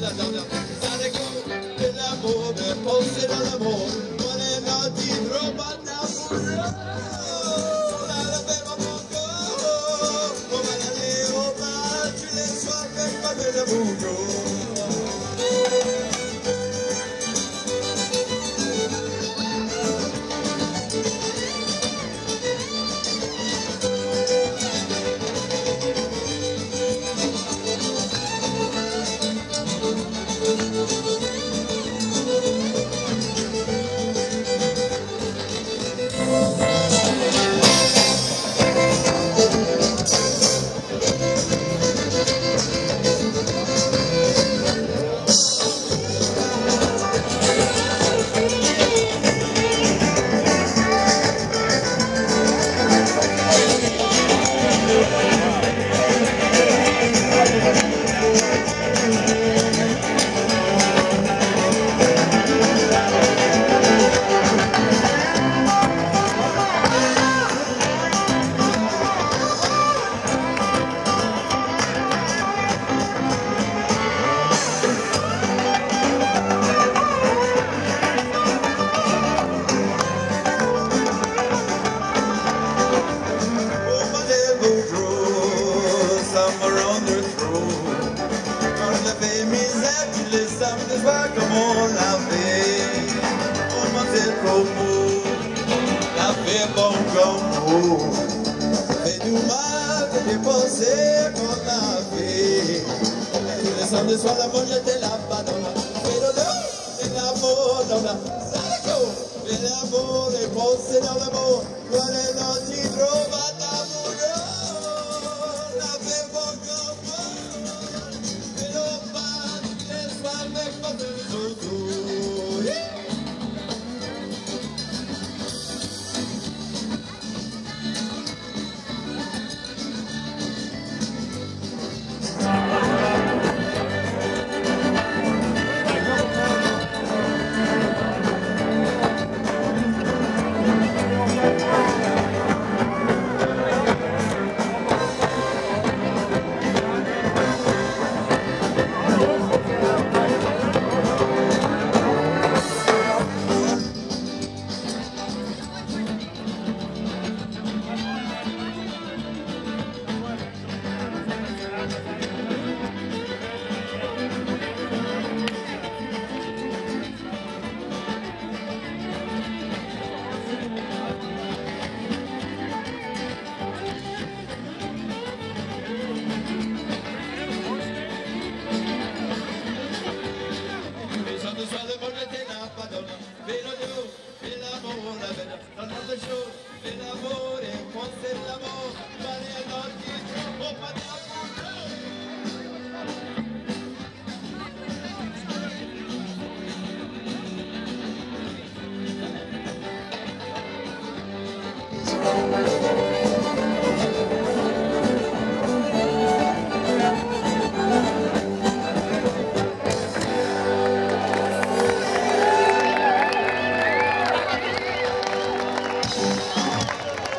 l'amour, de penser dans l'amour. On est nanti, trop pas d'amour. On a la paix dans mon corps. On va aller au bal, tu les soirs, mais pas de Boudreaux. De soir la bonne j'étais là-bas dans la et l'amour dans la et l'amour les pensées dans l'amour toi les nantis trop pas d'amour